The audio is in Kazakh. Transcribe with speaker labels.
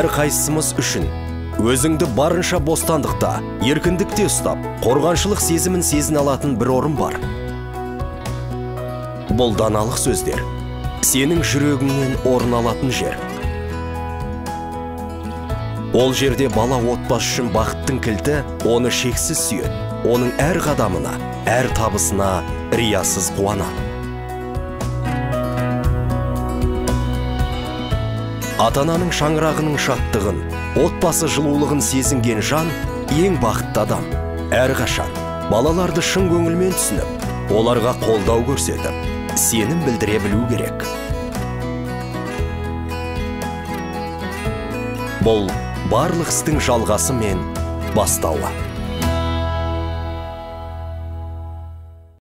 Speaker 1: әр қайсымыз үшін өзіңді барынша бостандықта, еркіндікте ұстап, қорғаншылық сезімін сезіне алатын бір орын бар. Бұл даналық сөздер сенің жүрегіңнен орын алатын жер. Ол жерде бала отбасы үшін бақыттың кілті оны шексіз сүйеді, оның әр қадамына, әр табысына риясыз қуанады. Ата-ананың шаңырағының шаттығын, отбасы жылулығын сезінген жан ең бақытты адам. Әрқашан балаларды шын көңілмен түсініп, оларға қолдау көрсетіп, сенім білдіре білу керек. Бұл барлық істің жалғасы мен бастауы.